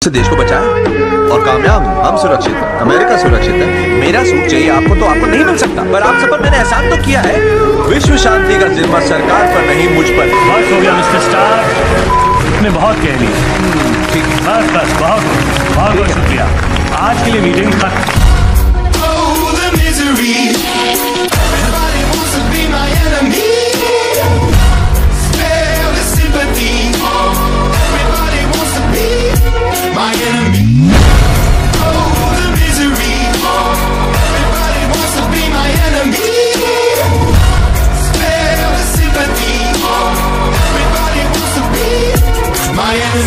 से देश को बचाए और कामयाब हम सुरक्षित हैं, अमेरिका सुरक्षित है। मेरा सूट चाहिए आपको तो आपको नहीं मिल सकता, पर आप सब पर मैंने एहसान तो किया है। विश्व शांति का जिम्मा सरकार पर नहीं मुझ पर। बस हो गया मिस्टर स्टार, ने बहुत कह लिया। ठीक है, बस बस बहुत बहुत शुक्रिया। आज के लिए मीटिंग खत्म। My enemy.